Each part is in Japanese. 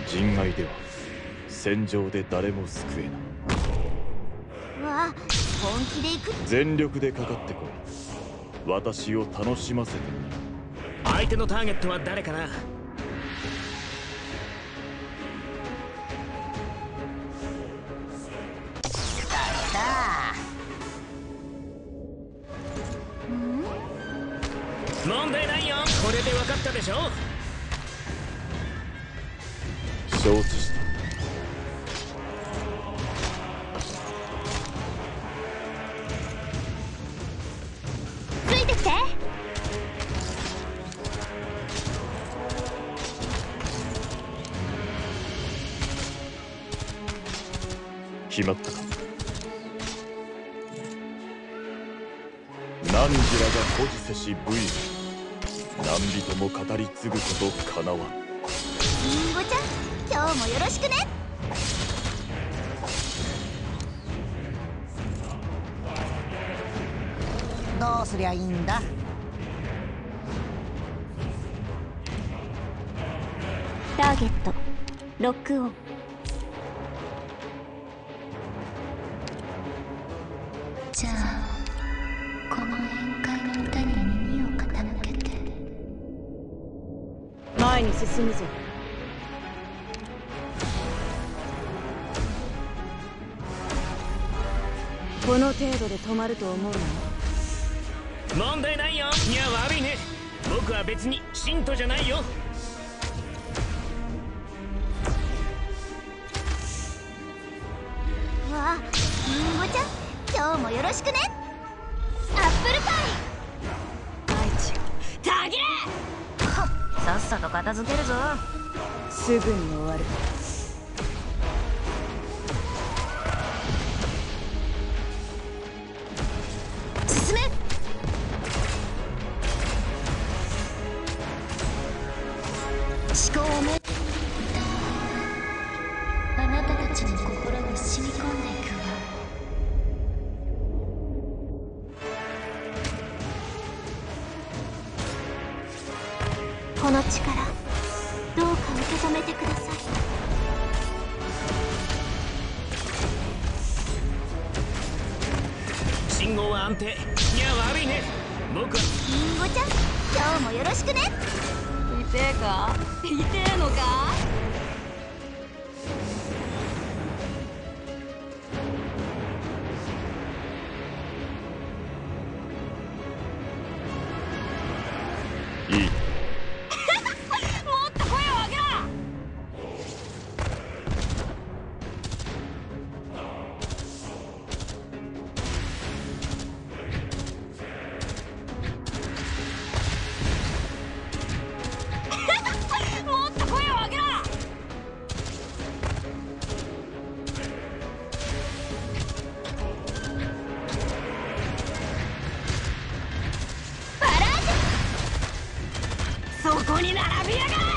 人外では戦場で誰も救えない。 わあ、本気で行く。 全力でかかってこい。私を楽しませてみる。 相手のターゲットは誰かな。問題ないよ。これで分かったでしょ。 承知した。 ついてきて。 決まったか。汝らが孤児せし武勇、何人も語り継ぐことかなわん。 りんごちゃん、今日もよろしくね。 どうすりゃいいんだ。 ターゲットロックオン。 じゃあこの宴会の歌に耳を傾けて。 前に進むぞ。この程度で止まると思うの？ 問題ないよ。いや悪いね。僕は別に信徒じゃないよ。 わあ、りんごちゃん、今日もよろしくね。アップルパイ。 愛知たげー。 さっさと片付けるぞ。 すぐに終わる。 進め。思考をめ。 あなたたちの心に染み込んでいくわ。 この力、どうか受け止めてください。 信号は安定。いや悪いね。僕はりんごちゃん、今日もよろしくね。 痛えか？痛えのか？ いい。 もっと声を上げろ。もっと声を上げろ。バラージュ。そこに並びやがれ。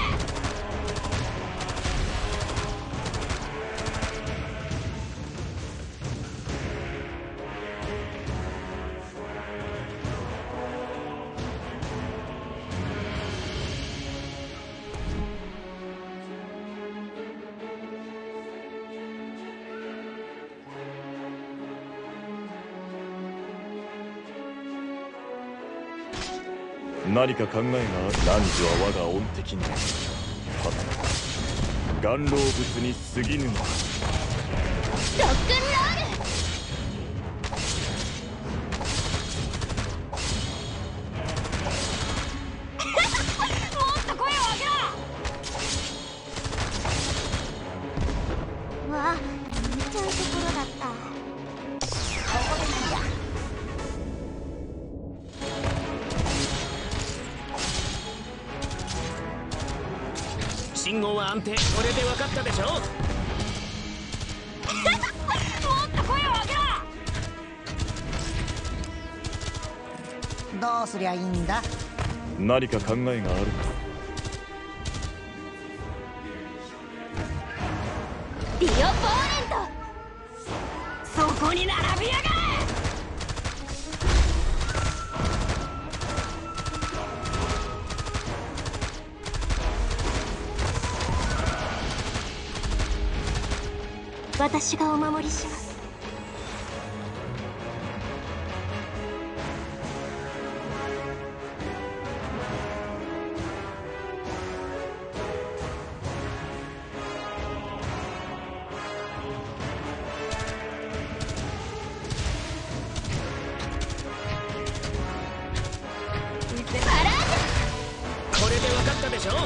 何か考えがある。汝は我が恩敵に。はたまた顔老物に過ぎぬの。 ロックンロール。もっと声を上げろ。わあ、見ちゃうところだった。 信号は安定。これで分かったでしょ。 もっと声を上げろ。 どうすりゃいいんだ。 何か考えがあるか。 ディオ・ボーレント。 そこに並びやがれ。 私がお守りします。 これで分かったでしょ。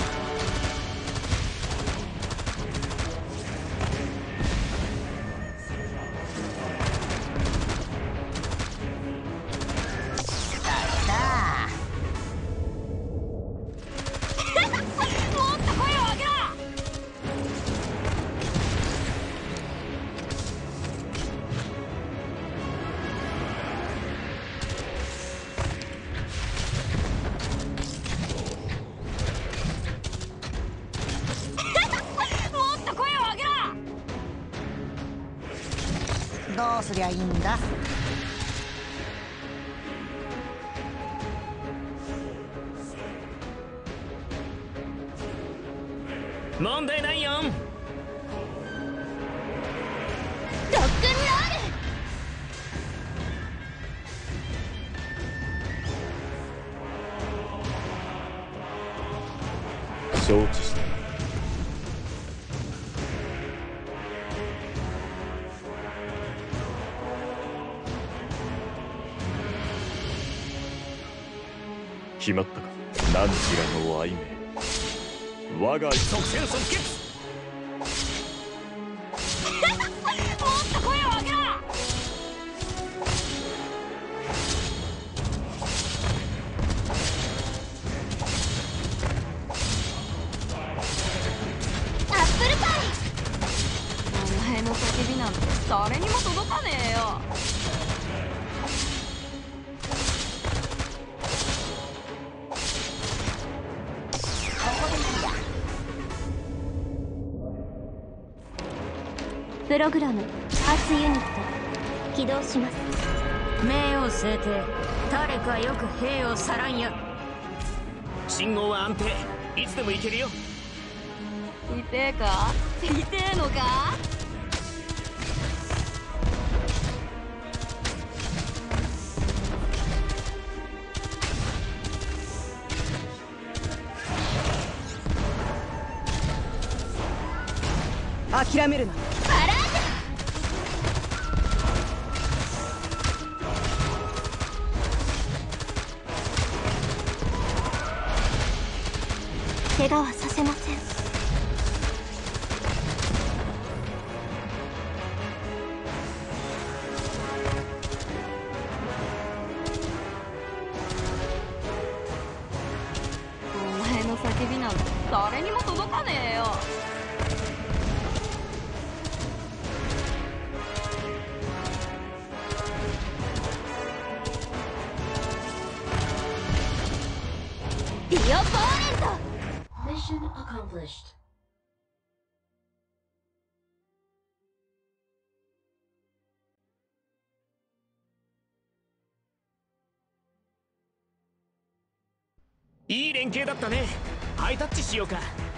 どうすりゃいいんだ。 問題ないよ。 ロックンロ承知した。決まったか。何ちらの愛名。我が即戦即決。 もっと声を上げろ。アップルパイ。お前の叫びなんて誰にも届かねえよ。プログラム発ユニット起動します。 名誉制定。誰かよく兵をさらんや。 信号は安定。いつでも行けるよ。 痛えか？痛えのか？ 諦めるな。 怪我はさせません。お前の叫びなんて誰にも届かねえよ。ディオポーレント。 Mission accomplished. いい連携だったね。ハイタッチしようか。